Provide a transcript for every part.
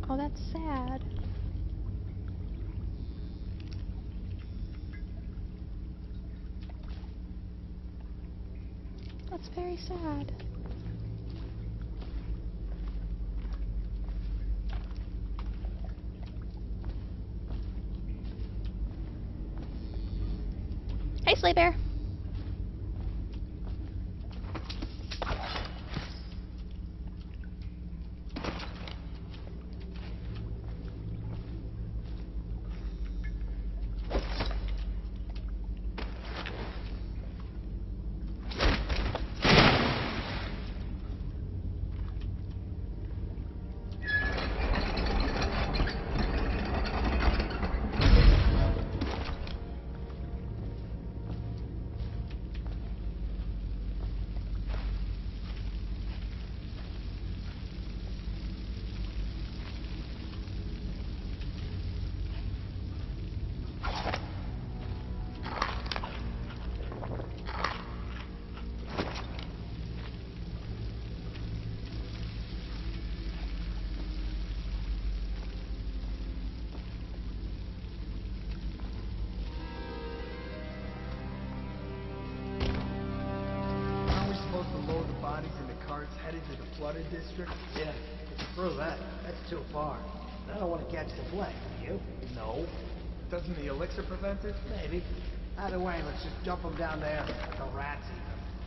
Oh, that's sad. That's very sad. Hey, Sleigh Bear. Headed to the flooded district? Yeah, screw that. That's too far. I don't want to catch the flame. You? No. Doesn't the elixir prevent it? Maybe. Either way, let's just dump them down there. The rats eat them.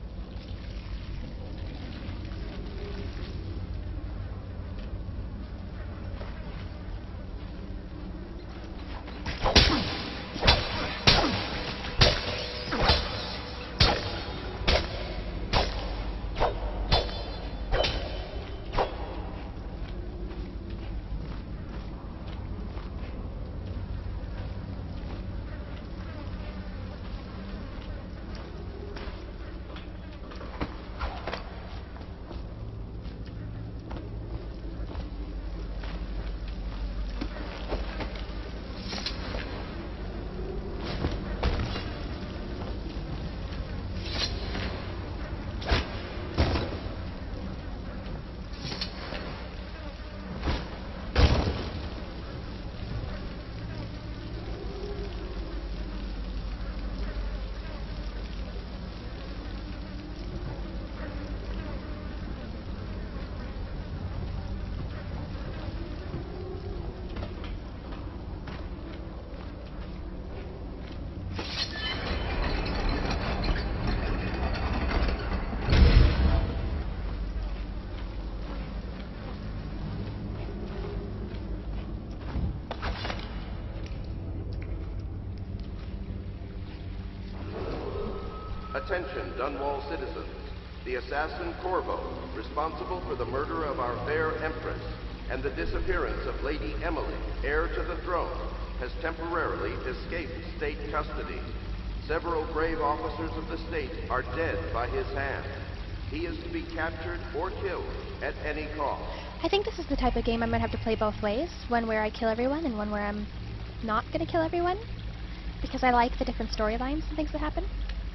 Attention, Dunwall citizens. The assassin Corvo, responsible for the murder of our fair Empress and the disappearance of Lady Emily, heir to the throne, has temporarily escaped state custody. Several brave officers of the state are dead by his hand. He is to be captured or killed at any cost. I think this is the type of game I might have to play both ways. One where I kill everyone and one where I'm not gonna kill everyone. Because I like the different storylines and things that happen.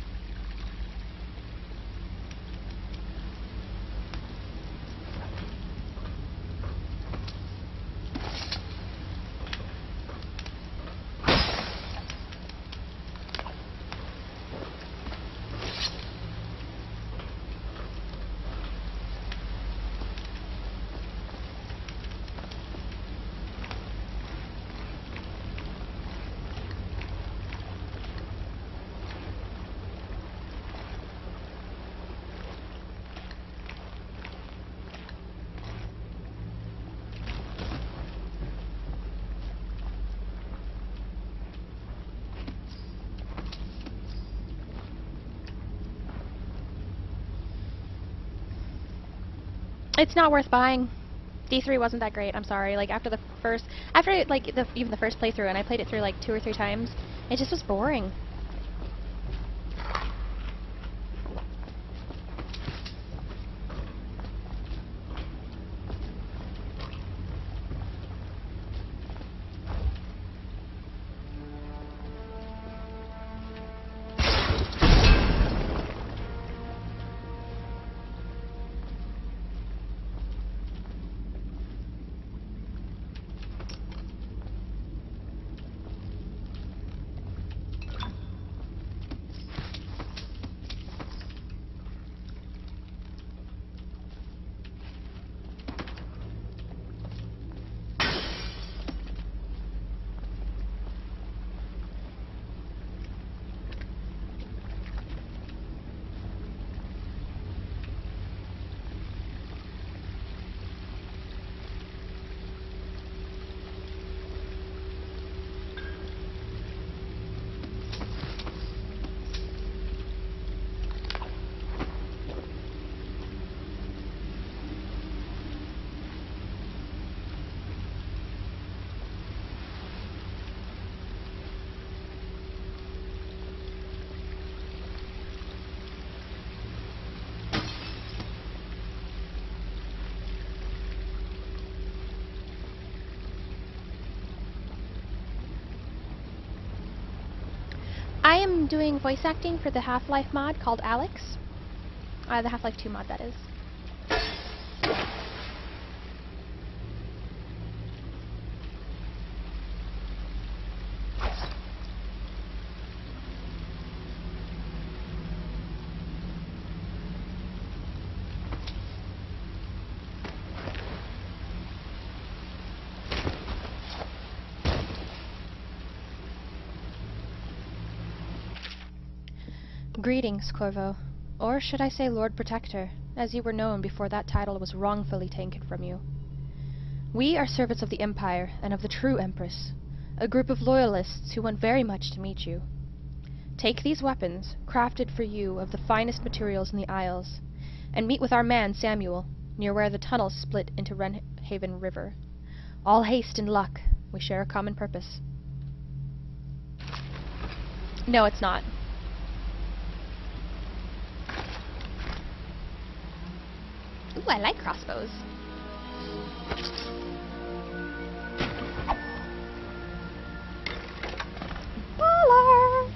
It's not worth buying. D3 wasn't that great, I'm sorry. Like, even the first playthrough, and I played it through like 2 or 3 times, it just was boring. doing voice acting for the Half-Life mod called Alex. The Half-Life 2 mod, that is. Greetings, Corvo. Or should I say Lord Protector, as you were known before that title was wrongfully taken from you. We are servants of the Empire and of the true Empress, a group of loyalists who want very much to meet you. Take these weapons, crafted for you of the finest materials in the Isles, and meet with our man Samuel, near where the tunnels split into Wrenhaven River. All haste and luck. We share a common purpose. No, it's not. Ooh, I like crossbows. Baller!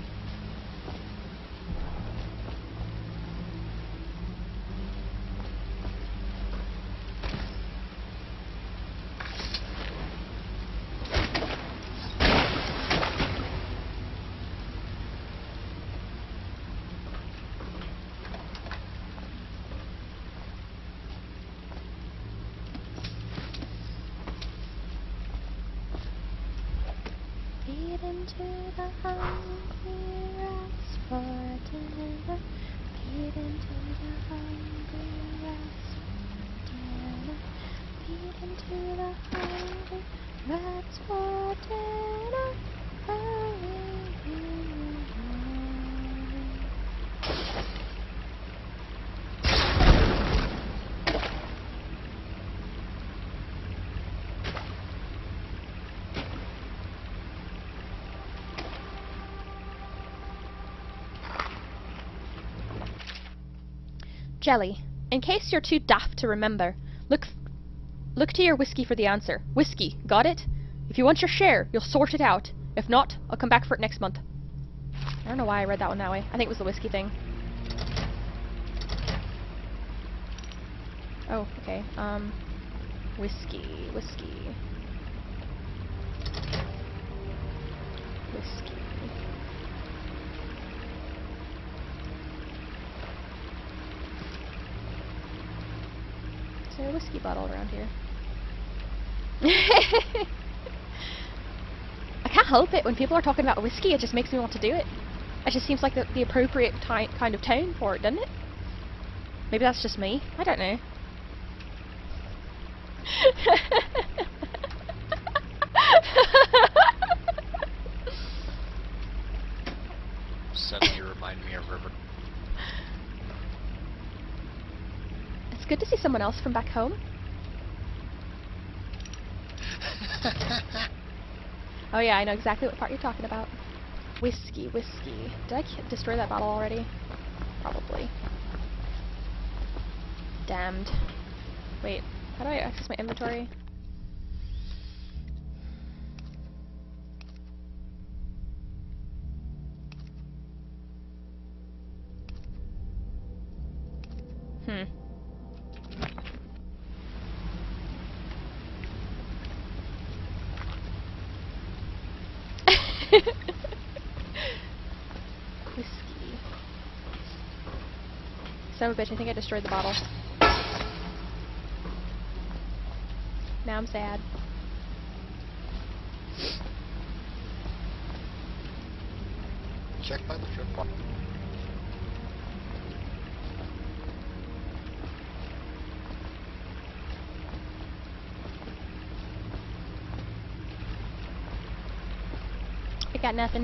Feed into the hungry rats for dinner. Feed into the hungry rats for dinner. Feed into the hungry rats for dinner. Early in the morning. Jelly, in case you're too daft to remember, look to your whiskey for the answer. Whiskey, got it? If you want your share, you'll sort it out. If not, I'll come back for it next month. I don't know why I read that one that way. I think it was the whiskey thing. Oh, okay. Whiskey. Whiskey. Is there a whiskey bottle around here? I can't help it. When people are talking about whiskey, it just makes me want to do it. It just seems like the appropriate kind of tone for it, doesn't it? Maybe that's just me. I don't know. Suddenly you remind me of River. It's good to see someone else from back home. Oh yeah, I know exactly what part you're talking about. Whiskey, whiskey. Did I destroy that bottle already? Probably. Damned. Wait, how do I access my inventory? Whiskey. Son of a bitch, I think I destroyed the bottle. Now I'm sad. Check by the trip button. I got nothing.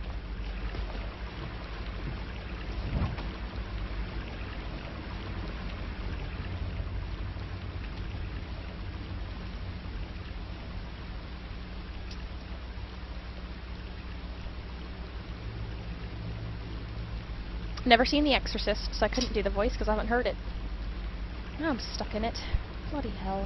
Never seen The Exorcist, so I couldn't do the voice because I haven't heard it. Now I'm stuck in it. Bloody hell.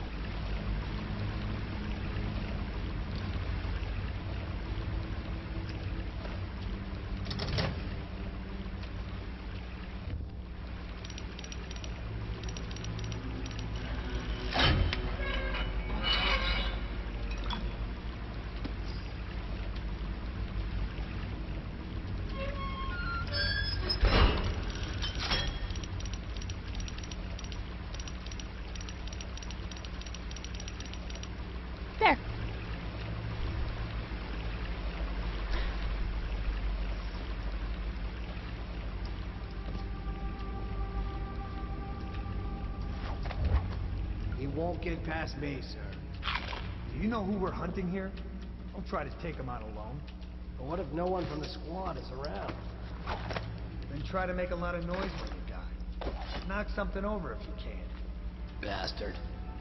He won't get past me, sir. Do you know who we're hunting here? Don't try to take him out alone. But what if no one from the squad is around? Then try to make a lot of noise when you die. Knock something over if you can. Bastard.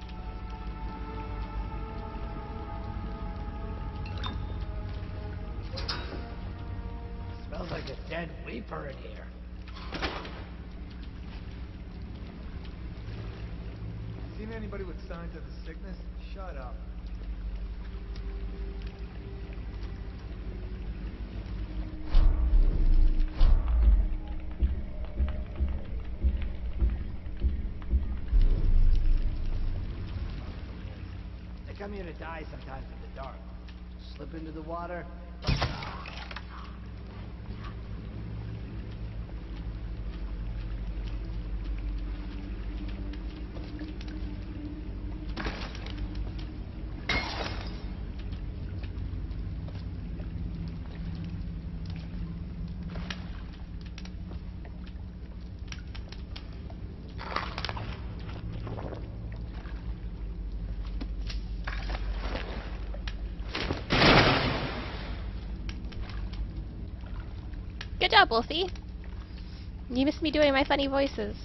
Smells like a dead weeper in here. Seen anybody with signs of the sickness? Shut up. They come here to die sometimes in the dark. Slip into the water. Good job, Wolfie. You missed me doing my funny voices.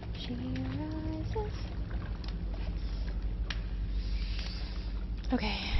Okay.